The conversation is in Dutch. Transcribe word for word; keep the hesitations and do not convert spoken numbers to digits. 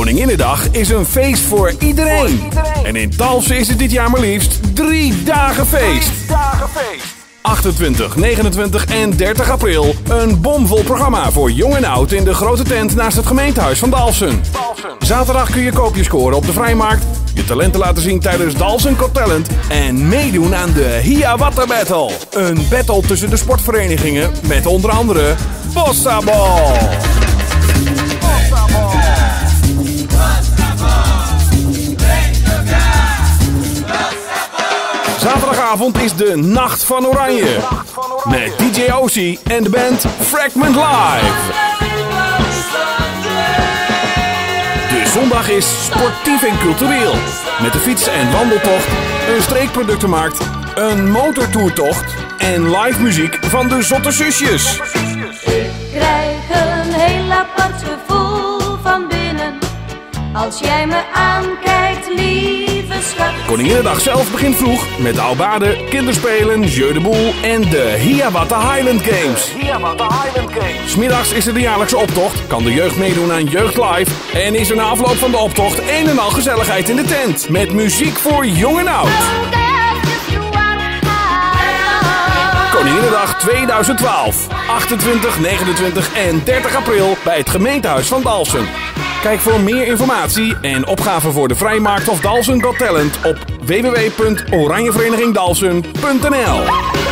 Koninginnedag is een feest voor iedereen. En in Dalfsen is het dit jaar maar liefst drie dagen feest. achtentwintig, negenentwintig en dertig april. Een bomvol programma voor jong en oud in de grote tent naast het gemeentehuis van Dalfsen. Zaterdag kun je koopjes scoren op de Vrijmarkt, je talenten laten zien tijdens Dalfsen Got Talent en meedoen aan de Hiawatha Battle. Een battle tussen de sportverenigingen met onder andere Bossa Ball. Zaterdagavond is de Nacht van Oranje. Met D J Osi en de band Fragment Live. De zondag is sportief en cultureel. Met de fiets- en wandeltocht, een streekproductenmarkt, een motortoertocht en live muziek van de Zotte Zusjes. Ik krijg een heel apart gevoel van binnen. Als jij me aankijkt, lieve schat. Koninginnedag zelf begint vroeg met de Aubade, kinderspelen, Jeu de Boel en de Hiawatha Highland Games. Smiddags is er de jaarlijkse optocht, kan de jeugd meedoen aan Jeugd Live en is er na afloop van de optocht een en al gezelligheid in de tent. Met muziek voor jong en oud. Koninginnedag tweeduizend twaalf, achtentwintig, negenentwintig en dertig april bij het gemeentehuis van Dalfsen. Kijk voor meer informatie en opgaven voor de Vrijmarkt of Dalfsen Got Talent op w w w punt oranjevereniging dalfsen punt n l.